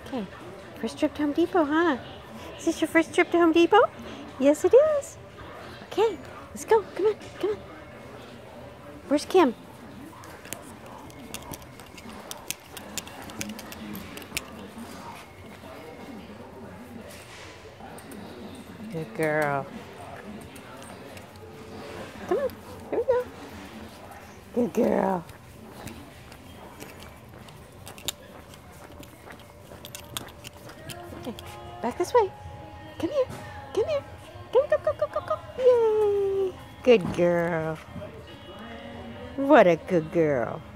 Okay, first trip to Home Depot, huh? Is this your first trip to Home Depot? Yes, it is. Okay, let's go. Come on, come on. Where's Kim? Good girl. Come on, here we go. Good girl. Okay, back this way. Come here, come here. Come, go, go, go, go, go. Yay! Good girl. What a good girl.